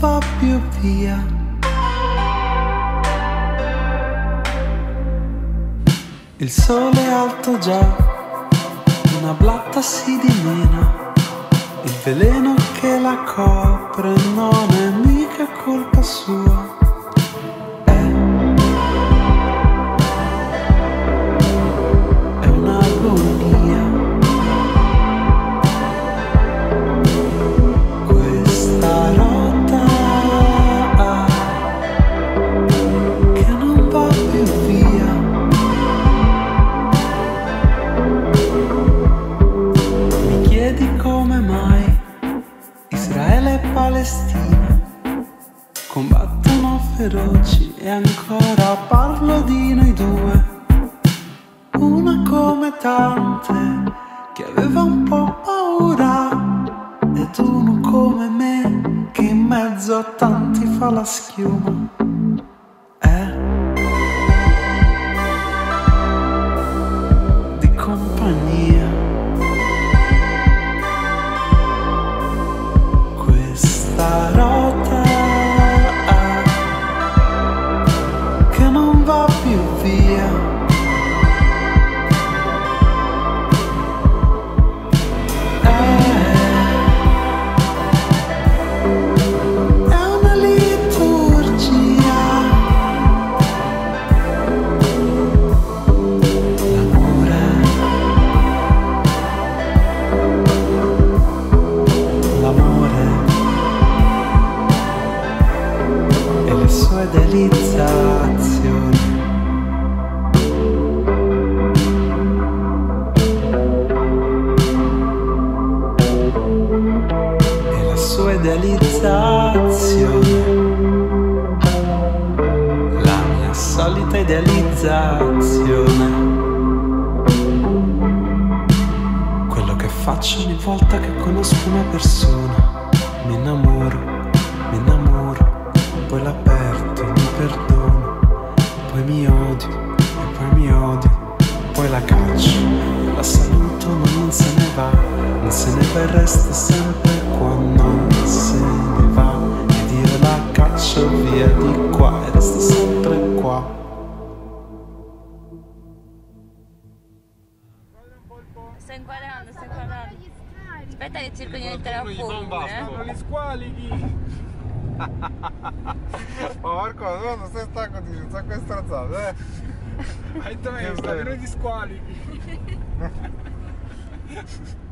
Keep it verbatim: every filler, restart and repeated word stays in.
va più via. Il sole è alto già, una blatta si dimena. Il veleno che la copre non è mica colpa sua. È, è un'agonia. Questa rota che non va più via. Mi chiedi come mai Israele e Palestina combattono feroci e ancora parlo di noi due. Una come tante che aveva un po' paura ed uno come me che in mezzo a tanti fa la schiuma. Eh? Di compagnia. Questa rota che non va più via. Idealizzazione. E la sua idealizzazione, la mia solita idealizzazione. Quello che faccio ogni volta che conosco una persona. Mi innamoro, mi innamoro, poi la perdo, mi perdono, poi mi odio, e poi mi odio, poi la caccio, la saluto ma non se ne va, non se ne va e resta sempre qua, non se ne va, ed io la caccio via di qua e resta sempre qua. Sto inquadrando, sto inquadrando. Aspetta che cerco di mettere a fuoco, eh. Sono gli squalichi. Ma Marco, non stai stanco di un sacco di stronzate, eh? Hai detto meglio, sta pieno di squalichi.